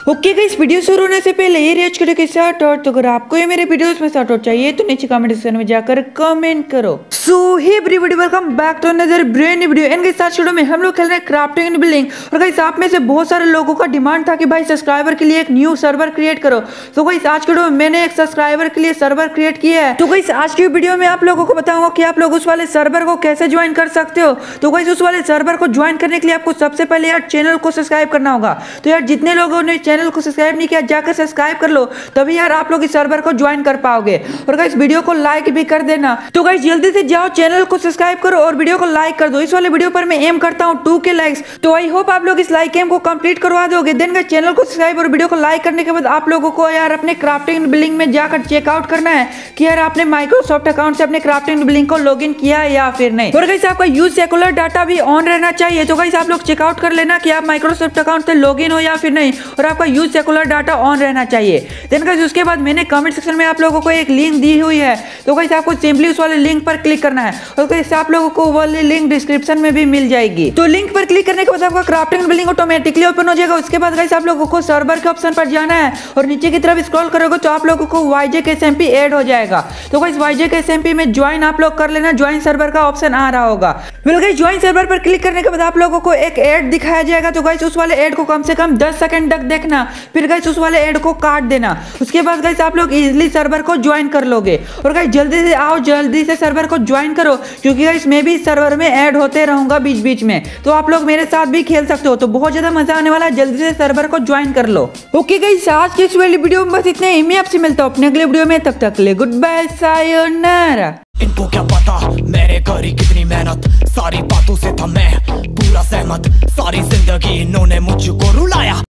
Okay guys, video शुरू होने से पहले ये रिएक्ट करो कि शॉर्ट आउट। तो अगर आपको ये मेरे वीडियोस में शॉर्ट आउट चाहिए तो नीचे कमेंट सेक्शन में जाकर कमेंट करो। So hey everybody, welcome back to another brand new video. And guys, आज वीडियो में हम लोग खेल रहे हैं क्राफ्टिंग एंड बिल्डिंग। और गाइस, आप में से बहुत सारे लोगों का डिमांड था कि भाई सब्सक्राइबर के लिए एक न्यू सर्वर क्रिएट करो। तो गाइस, आज के वीडियो में मैंने एक सब्सक्राइबर के लिए सर्वर क्रिएट किया है। तो गाइस, आज की वीडियो में आप लोगों को बताऊंगा कि आप लोग उस वाले सर्वर को कैसे ज्वाइन कर सकते हो। तो गाइस, उस वाले सर्वर को ज्वाइन करने के लिए आपको सबसे पहले यार चैनल को सब्सक्राइब करना होगा। तो यार जितने लोगों ने चैनल को सब्सक्राइब नहीं किया, जाकर सब्सक्राइब कर लो, तभी यार आप लोग इस सर्वर को ज्वाइन कर पाओगे। और गाइस, वीडियो को लाइक भी कर देना। तो गाइस, जल्दी से जाओ चैनल को सब्सक्राइब करो और वीडियो को लाइक कर दो। इस वाले वीडियो पर मैं एम करता हूं 2K लाइक्स। तो आई होप आप लोग इस लाइक एम को कंप्लीट करवा दोगे। देन गाइस, चैनल को सब्सक्राइब और वीडियो को लाइक करने के बाद आप लोगों को यार अपने क्राफ्टिंग एंड बिल्डिंग में जाकर चेकआउट करना है कि यार आपने माइक्रोसॉफ्ट अकाउंट से अपने क्राफ्टिंग एंड बिल्डिंग को लॉगिन किया है या फिर नहीं। और गाइस, आपका यूज सेकुलर डाटा भी ऑन रहना चाहिए। तो गाइस, आप लोग चेकआउट कर लेना कि आप माइक्रोसॉफ्ट अकाउंट से लॉगिन हो या फिर नहीं, और आपका यूज सेकुलर डाटा ऑन रहना चाहिए। देन गाइस, उसके बाद मैंने कमेंट सेक्शन में आप लोगों को एक लिंक दी हुई है। तो गाइस, आपको सिंपली उस वाले लिंक पर क्लिक करना है और गाइस, आप लोगों को वाली लिंक डिस्क्रिप्शन में भी मिल जाएगी। तो लिंक पर क्लिक करने के बाद आपका crafting and building automatically open हो जाएगा। उसके बाद गाइस, आप लोगों को सर्वर के ऑप्शन पर जाना है और नीचे की तरफ स्क्रॉल करोगे तो आप लोगों को YJKSMP ऐड हो जाएगा। तो गाइस, YJKSMP में ज्वाइन आप लोग कर लेना। ज्वाइन सर्वर का ऑप्शन आ रहा होगा। वेल गाइस, ज्वाइन सर्वर पर क्लिक करने के बाद आप लोगों को एक ऐड दिखाया जाएगा। तो गाइस, उस वाले ऐड को कम से कम 10 सेकंड तक देखना, फिर गाइस उस वाले ऐड को काट देना। उसके बाद गाइस, आप लोग इजीली सर्वर को ज्वाइन कर लोगे। और गाइस, जल्दी से आओ, जल्दी से सर्वर को ज्वाइन करो, क्योंकि गाइस मैं भी इस सर्वर में ऐड होते रहूंगा बीच बीच में। तो आप लोग मेरे साथ भी खेल सकते हो। तो बहुत ज्यादा मजा आने वाला है। जल्दी से सर्वर को ज्वाइन कर लो। ओके गाइस, आज की इस वाली वीडियो में बस इतने ही। मैं आपसे मिलता हूं अपने अगले वीडियो में। तब तक के लिए गुड बाय, सायोनारा। इनको क्या पता मैंने करी कितनी मेहनत, सारी बातों से था मैं पूरा सहमत। सारी जिंदगी इन्होंने मुझको रुलाया।